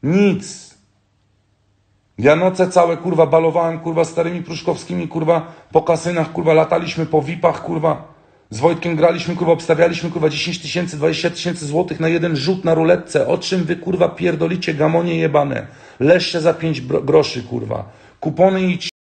Nic. Ja noce całe, kurwa, balowałem, kurwa, starymi pruszkowskimi, kurwa, po kasynach, kurwa, lataliśmy po VIP-ach, kurwa. Z Wojtkiem graliśmy, kurwa, obstawialiśmy, kurwa, 10 tysięcy, 20 tysięcy złotych na jeden rzut na ruletce. O czym wy, kurwa, pierdolicie, gamonie jebane? Leż się za 5 groszy, kurwa. Kupony i